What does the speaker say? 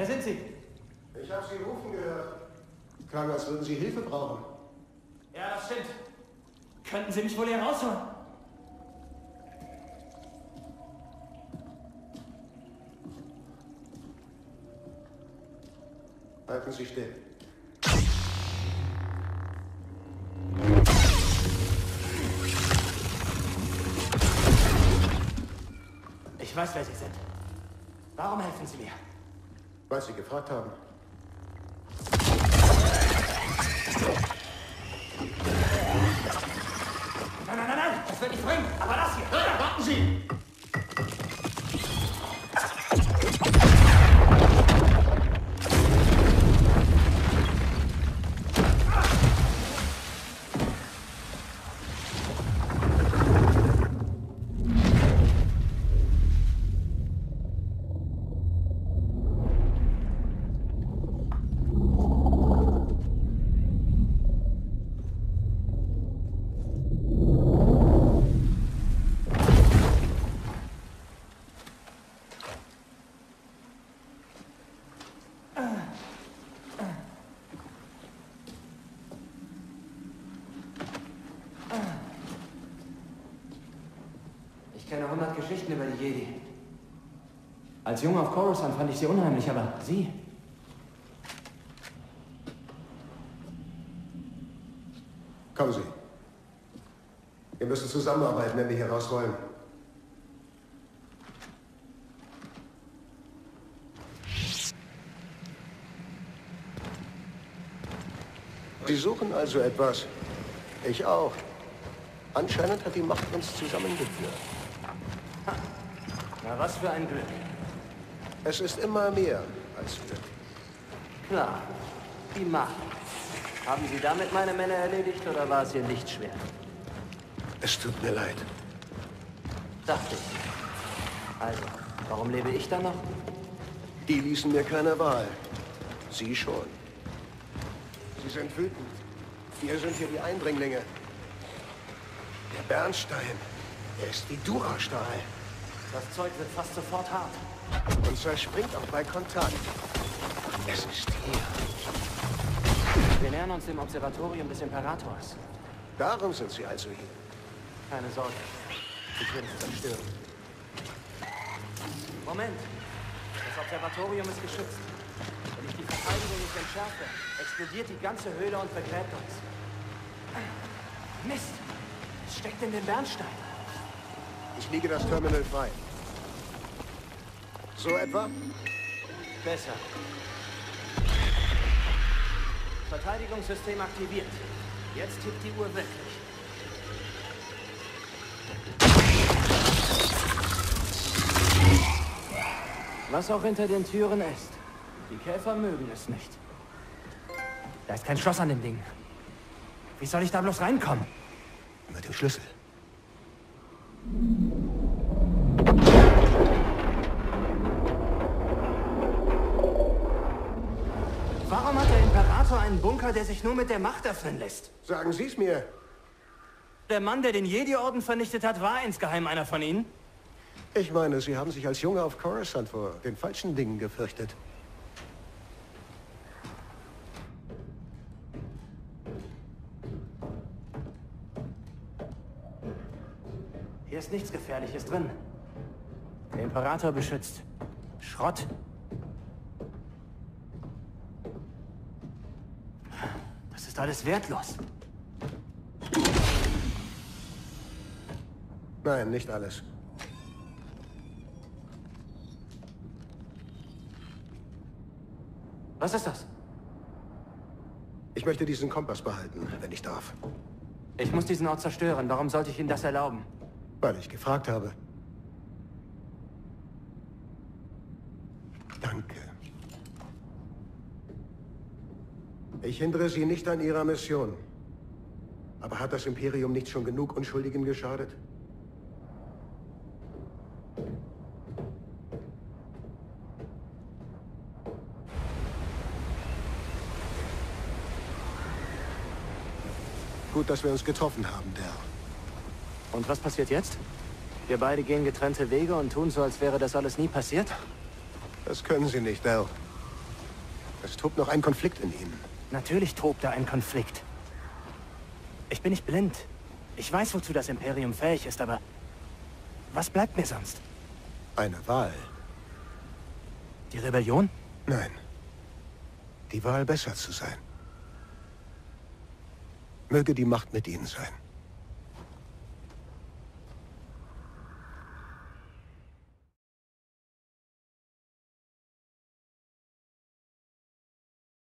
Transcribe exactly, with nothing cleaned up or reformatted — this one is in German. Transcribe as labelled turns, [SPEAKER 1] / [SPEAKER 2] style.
[SPEAKER 1] sind Sie?
[SPEAKER 2] Ich habe Sie rufen gehört. Klang, als würden Sie Hilfe brauchen.
[SPEAKER 1] Ja, das stimmt. Könnten Sie mich wohl hier rausholen?
[SPEAKER 2] Halten Sie still.
[SPEAKER 1] Ich weiß, wer Sie sind. Warum helfen Sie mir?
[SPEAKER 2] Weil Sie gefragt haben.
[SPEAKER 1] Nein, nein, nein, nein! Das wird nicht bringen! Aber das hier! Nein, warten Sie! Ich kenne hundert Geschichten über die Jedi. Als Junge auf Coruscant fand ich sie unheimlich, aber Sie?
[SPEAKER 2] Kommen Sie. Wir müssen zusammenarbeiten, wenn wir hier raus wollen. Sie suchen also etwas. Ich auch. Anscheinend hat die Macht uns zusammengeführt.
[SPEAKER 1] Na, was für ein Glück.
[SPEAKER 2] Es ist immer mehr als Glück.
[SPEAKER 1] Klar, die Macht. Haben Sie damit meine Männer erledigt oder war es Ihr nicht schwer?
[SPEAKER 2] Es tut mir leid.
[SPEAKER 1] Dachte ich. Also, warum lebe ich dann noch?
[SPEAKER 2] Die ließen mir keine Wahl. Sie schon. Sie sind wütend. Wir sind hier die Eindringlinge. Der Bernstein, er ist wie Durastahl.
[SPEAKER 1] Das Zeug wird fast sofort hart.
[SPEAKER 2] Und zerspringt auch bei Kontakt. Es ist hier.
[SPEAKER 1] Wir nähern uns dem Observatorium des Imperators.
[SPEAKER 2] Darum sind Sie also hier.
[SPEAKER 1] Keine Sorge. Ich will es zerstören. Moment. Das Observatorium ist geschützt. Wenn ich die Verteidigung nicht entschärfe, explodiert die ganze Höhle und begräbt uns. Mist! Es steckt in den Bernstein.
[SPEAKER 2] Ich lege das Terminal frei. So etwa?
[SPEAKER 1] Besser. Verteidigungssystem aktiviert. Jetzt tickt die Uhr wirklich. Was auch hinter den Türen ist. Die Käfer mögen es nicht. Da ist kein Schloss an dem Ding. Wie soll ich da bloß reinkommen?
[SPEAKER 2] Mit dem Schlüssel.
[SPEAKER 1] Warum hat der Imperator einen Bunker, der sich nur mit der Macht öffnen lässt?
[SPEAKER 2] Sagen Sie es mir.
[SPEAKER 1] Der Mann, der den Jedi-Orden vernichtet hat, war insgeheim einer von Ihnen?
[SPEAKER 2] Ich meine, Sie haben sich als Junge auf Coruscant vor den falschen Dingen gefürchtet.
[SPEAKER 1] Hier ist nichts Gefährliches drin. Der Imperator beschützt Schrott. Das ist alles wertlos.
[SPEAKER 2] Nein, nicht alles.
[SPEAKER 1] Was ist das?
[SPEAKER 2] Ich möchte diesen Kompass behalten, wenn ich darf.
[SPEAKER 1] Ich muss diesen Ort zerstören. Warum sollte ich Ihnen das erlauben?
[SPEAKER 2] Weil ich gefragt habe. Danke. Ich hindere Sie nicht an Ihrer Mission. Aber hat das Imperium nicht schon genug Unschuldigen geschadet? Gut, dass wir uns getroffen haben, Del.
[SPEAKER 1] Und was passiert jetzt? Wir beide gehen getrennte Wege und tun so, als wäre das alles nie passiert?
[SPEAKER 2] Das können Sie nicht, Del. Es tobt noch ein Konflikt in ihnen.
[SPEAKER 1] Natürlich tobt da ein Konflikt. Ich bin nicht blind. Ich weiß, wozu das Imperium fähig ist, aber was bleibt mir sonst?
[SPEAKER 2] Eine Wahl.
[SPEAKER 1] Die Rebellion?
[SPEAKER 2] Nein. Die Wahl, besser zu sein. Möge die Macht mit ihnen sein.